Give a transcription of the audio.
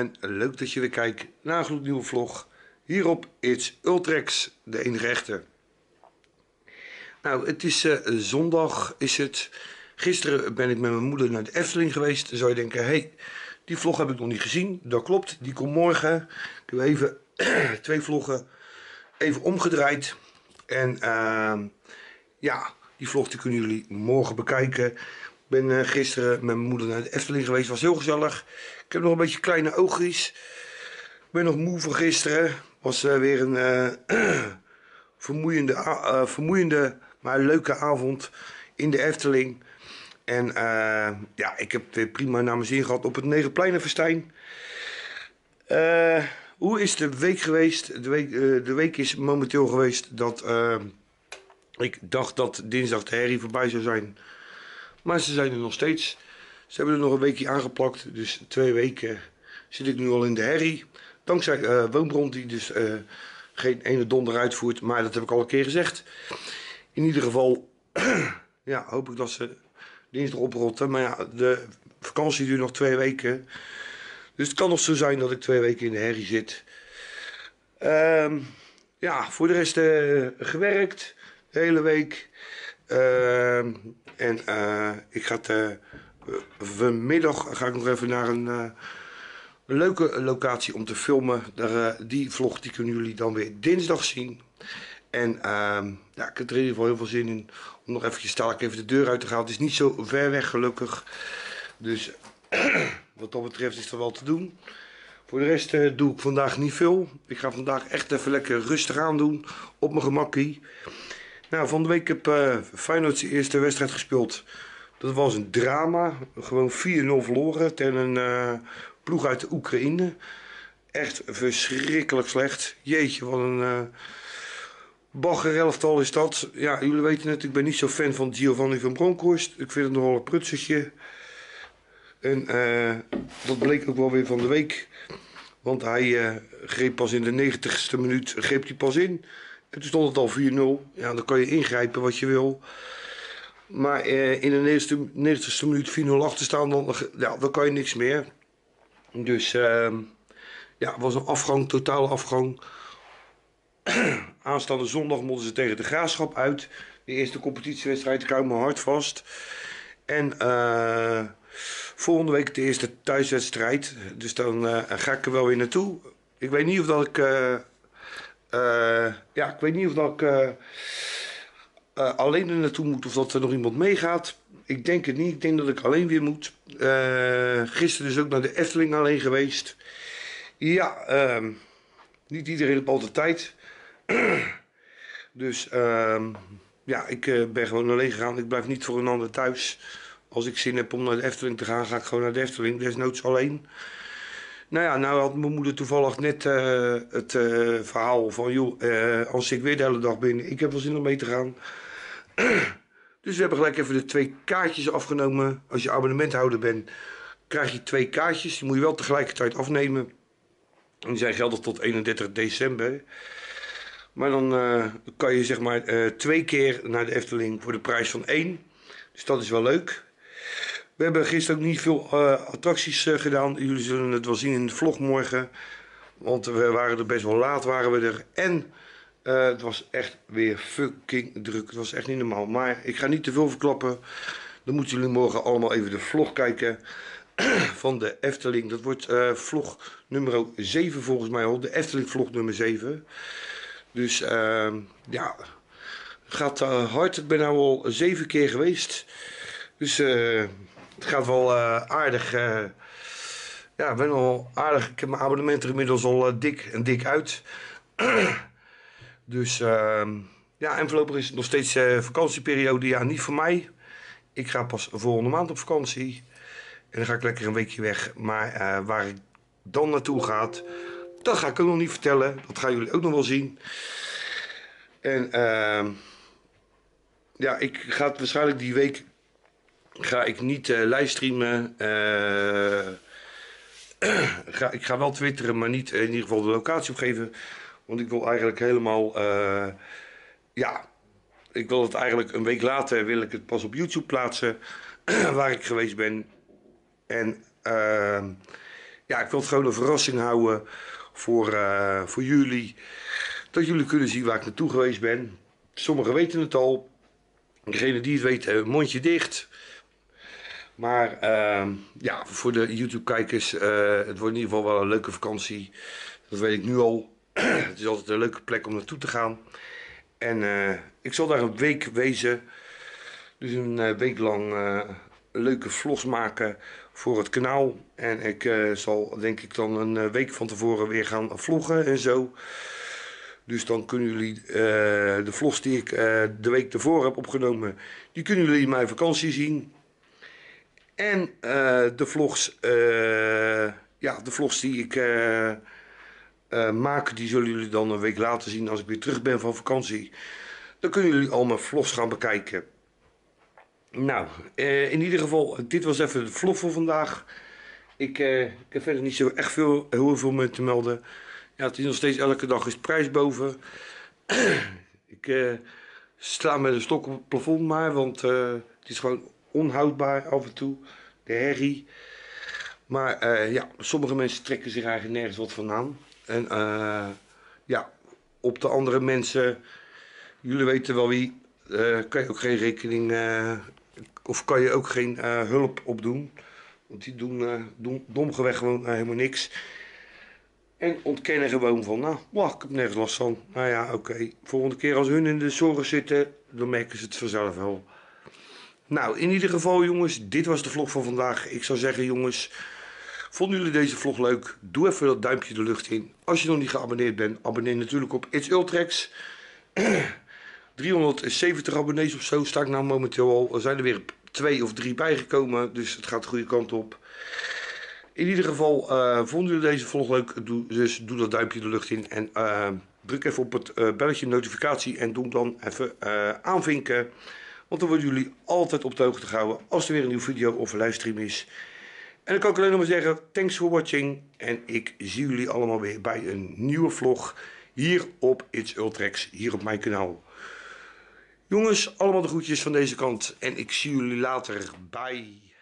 en leuk dat je weer kijkt naar een gloednieuwe vlog hier op It's Ultrex, de enige echte. Nou, het is zondag is het. Gisteren ben ik met mijn moeder naar de Efteling geweest. Dan zou je denken, hey, die vlog heb ik nog niet gezien. Dat klopt, die komt morgen. Ik heb even 2 vloggen even omgedraaid. En ja, die vlog die kunnen jullie morgen bekijken. Ik ben gisteren met mijn moeder naar de Efteling geweest. Was heel gezellig. Ik heb nog een beetje kleine oogjes. Ik ben nog moe van gisteren. Was weer een vermoeiende, maar leuke avond in de Efteling. En ja, ik heb het weer prima naar mijn zin gehad op het Negenpleinenfestijn. Hoe is de week geweest? De week is momenteel geweest dat ik dacht dat dinsdag de herrie voorbij zou zijn. Maar ze zijn er nog steeds. Ze hebben er nog een weekje aangeplakt. Dus 2 weken zit ik nu al in de herrie. Dankzij Woonbron die dus geen ene donder uitvoert. Maar dat heb ik al een keer gezegd. In ieder geval ja, hoop ik dat ze dinsdag oprotten. Maar ja, de vakantie duurt nog 2 weken. Dus het kan nog zo zijn dat ik 2 weken in de herrie zit. Ja, voor de rest gewerkt. De hele week. En ik ga vanmiddag ga ik nog even naar een leuke locatie om te filmen. Die vlog die kunnen jullie dan weer dinsdag zien. En ja, ik heb er in ieder geval heel veel zin in om nog eventjes dadelijk even de deur uit te gaan. Het is niet zo ver weg gelukkig. Dus wat dat betreft is er wel te doen. Voor de rest doe ik vandaag niet veel. Ik ga vandaag echt even lekker rustig aan doen. Op mijn gemakkie. Nou, van de week heb Feyenoord zijn eerste wedstrijd gespeeld. Dat was een drama. Gewoon 4-0 verloren tegen een ploeg uit de Oekraïne. Echt verschrikkelijk slecht. Jeetje, wat een baggerelftal is dat. Ja, jullie weten het, ik ben niet zo fan van Giovanni van Bronckhorst. Ik vind het nogal een prutsersje. En dat bleek ook wel weer van de week. Want hij greep pas in de 90ste minuut greep hij pas in. En toen stond het al 4-0. Ja, dan kan je ingrijpen wat je wil. Maar in de 90ste minuut 4-0 achter staan, dan kan je niks meer. Dus ja, het was een afgang, totale afgang. Aanstaande zondag moeten ze tegen de Graafschap uit. De eerste competitiewedstrijd, ik hou mijn hart vast. En volgende week de eerste thuiswedstrijd. Dus dan ga ik er wel weer naartoe. Ik weet niet of dat ik ja, ik weet niet of dat ik alleen er naartoe moet of dat er nog iemand meegaat. Ik denk het niet. Ik denk dat ik alleen weer moet. Gisteren is ook naar de Efteling alleen geweest. Ja, niet iedereen op altijd tijd. Dus ja, ik ben gewoon alleen gegaan. Ik blijf niet voor een ander thuis. Als ik zin heb om naar de Efteling te gaan, ga ik gewoon naar de Efteling. Desnoods alleen. Nou ja, nou had mijn moeder toevallig net het verhaal van, joh, als ik weer de hele dag ben, ik heb wel zin om mee te gaan. Dus we hebben gelijk even de 2 kaartjes afgenomen. Als je abonnementhouder bent, krijg je 2 kaartjes. Die moet je wel tegelijkertijd afnemen. En die zijn geldig tot 31 december. Maar dan kan je zeg maar 2 keer naar de Efteling voor de prijs van 1. Dus dat is wel leuk. We hebben gisteren ook niet veel attracties gedaan. Jullie zullen het wel zien in de vlog morgen. Want we waren er best wel laat, waren we er. En het was echt weer fucking druk. Het was echt niet normaal. Maar ik ga niet te veel verklappen. Dan moeten jullie morgen allemaal even de vlog kijken van de Efteling. Dat wordt vlog nummer 7 volgens mij al. De Efteling vlog nummer 7. Dus ja, het gaat hard. Ik ben nou al 7 keer geweest. Dus het gaat wel aardig. Ja, ik ben al aardig. Ik heb mijn abonnement er inmiddels al dik uit. Dus ja, en voorlopig is het nog steeds vakantieperiode. Ja, niet voor mij. Ik ga pas volgende maand op vakantie. En dan ga ik lekker een weekje weg. Maar waar ik dan naartoe ga, dat ga ik ook nog niet vertellen. Dat gaan jullie ook nog wel zien. En ja, ik ga het waarschijnlijk die week ga ik niet livestreamen. Ik ga wel twitteren, maar niet in ieder geval de locatie opgeven. Want ik wil eigenlijk helemaal ja, ik wil het eigenlijk een week later wil ik het pas op YouTube plaatsen waar ik geweest ben. En ja, ik wil het gewoon een verrassing houden voor jullie. Dat jullie kunnen zien waar ik naartoe geweest ben. Sommigen weten het al. Degene die het weet, mondje dicht. Maar ja, voor de YouTube-kijkers, het wordt in ieder geval wel een leuke vakantie. Dat weet ik nu al. Het is altijd een leuke plek om naartoe te gaan. En ik zal daar een week wezen. Dus een week lang leuke vlogs maken voor het kanaal. En ik zal denk ik dan een week van tevoren weer gaan vloggen en zo. Dus dan kunnen jullie de vlogs die ik de week ervoor heb opgenomen, die kunnen jullie in mijn vakantie zien. En de vlogs, ja, de vlogs die ik maak, die zullen jullie dan een week later zien als ik weer terug ben van vakantie. Dan kunnen jullie al mijn vlogs gaan bekijken. Nou, in ieder geval, dit was even de vlog voor vandaag. Ik heb verder niet zo echt heel veel meer te melden. Ja, het is nog steeds elke dag is prijs boven. Ik sla met een stok op het plafond maar, want het is gewoon onhoudbaar af en toe. De herrie. Maar ja, sommige mensen trekken zich eigenlijk nergens wat van aan. En ja, op de andere mensen, jullie weten wel wie, kan je ook geen rekening, of kan je ook geen hulp opdoen. Want die doen domgeweg gewoon helemaal niks. En ontkennen gewoon van, nou, wow, ik heb nergens last van. Nou ja, oké. Volgende keer als hun in de zorgen zitten, dan merken ze het vanzelf wel. Nou, in ieder geval jongens, dit was de vlog van vandaag. Ik zou zeggen jongens, vonden jullie deze vlog leuk? Doe even dat duimpje de lucht in. Als je nog niet geabonneerd bent, abonneer natuurlijk op It's Ultrex. 370 abonnees of zo sta ik nou momenteel al. Er zijn er weer 2 of 3 bijgekomen, dus het gaat de goede kant op. In ieder geval, vonden jullie deze vlog leuk? Dus doe dat duimpje de lucht in en druk even op het belletje notificatie en doe dan even aanvinken. Want dan worden jullie altijd op de hoogte gehouden als er weer een nieuwe video of een livestream is. En dan kan ik alleen nog maar zeggen, thanks for watching. En ik zie jullie allemaal weer bij een nieuwe vlog hier op It's Ultrex, hier op mijn kanaal. Jongens, allemaal de groetjes van deze kant en ik zie jullie later. Bye.